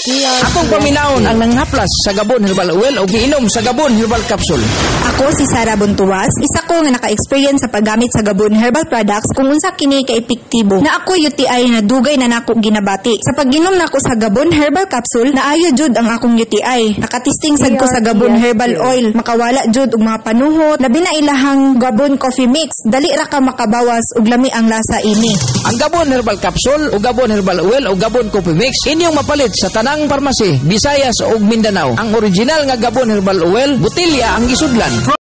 Akong paminaon ang nanghaplas sa Gabon Herbal Oil o giinom sa Gabon Herbal Capsule. Ako si Sara Buntuwas, isa ko nga naka-experience sa paggamit sa Gabon Herbal Products kung unsa kini ka epektibo. Na ako UTI na dugay na nako ginabati. Sa pag-inom nako sa Gabon Herbal Capsule, naayo jud ang akong UTI. Nakatisting sad ko sa Gabon Herbal Oil, makawala jud og mga panuhot. Labi na ilahang Gabon Coffee Mix, dali ra ka makabawas og lami ang lasa ini. Ang Gabon Herbal Capsule o Gabon Herbal Oil o Gabon Coffee Mix inyong mapalit sa tanang parmasi, Visayas ug Mindanao. Ang original nga Gabon Herbal Oil, botelya ang gisudlan.